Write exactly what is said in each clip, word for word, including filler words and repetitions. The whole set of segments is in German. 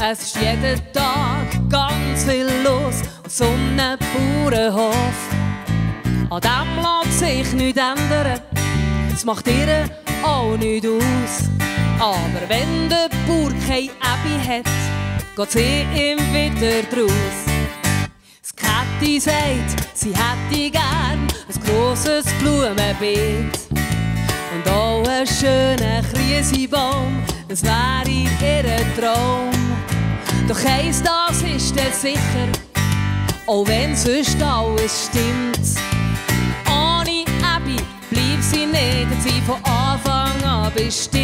Es ist jeden Tag ganz viel los auf so einem Bauernhof. An dem lässt sich nichts ändern, es macht ihr auch nichts aus. Aber wenn der Bauer keine Äbi hat, geht sie ihm wieder draus. Das Käthi sagt, sie hätte gern ein grosses Blumenbeet und auch einen schönen Krisenbaum, das wäre ihr Traum. Doch eins, das ist dann sicher, auch wenn sonst alles stimmt. Ohne Äbi bleibt sie nicht, hat sie von Anfang an bestimmt.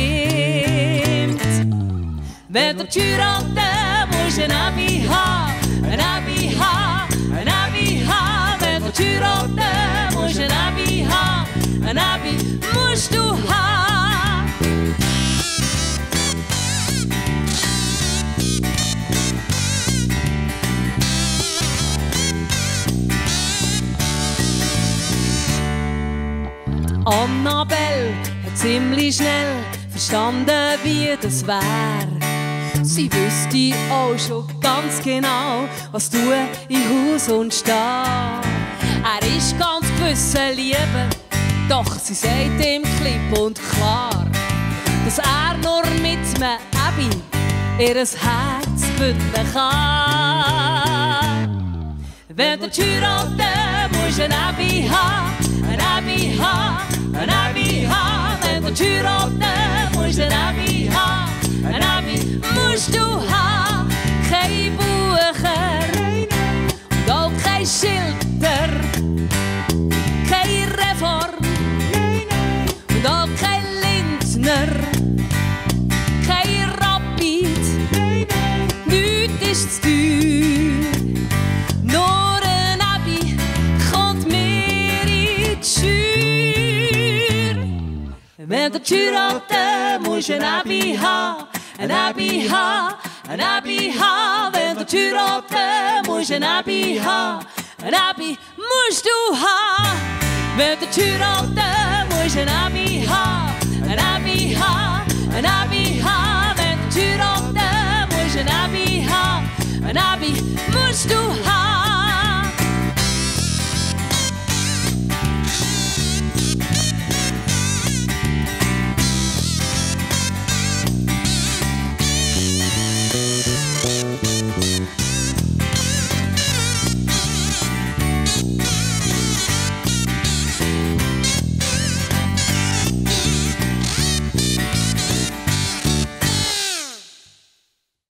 Wenn du heiraten musst du ein Äbi haben, ein Äbi haben, ein Äbi haben. Wenn du heiraten musst du ein Äbi haben, ein Äbi musst du haben. Annabelle hat ziemlich schnell verstanden, wie das wär. Sie wüsste auch schon ganz genau, was tun in Haus und Stall. Er ist ganz gewiss ein Liebe, doch sie sagt ihm klipp und klar, dass er nur mit einem Äbi ihr Herz bünden kann. Wenn du heiraten musst du ein Äbi haben, ein Äbi haben, ein Äbi haben. Wenn du heiraten musst du ein Äbi haben, ein Äbi musst du haben. Kein Bucher und auch kein Schilder, keine Reform und auch kein Lindner, kein Rapid, nichts ist zu teuer. Nur ein Äbi kommt mir in die Schür. Wenn du heiraten musst du ein Äbi haben, ein Äbi haben, ein Äbi haben. Wenn du heiraten musst du ein Äbi haben, ein Äbi musst du haben. Wenn du heiraten musst du ein Äbi haben, ein Äbi haben, ein Äbi haben. Wenn du heiraten musst du ein Äbi haben, ein Äbi musst du haben.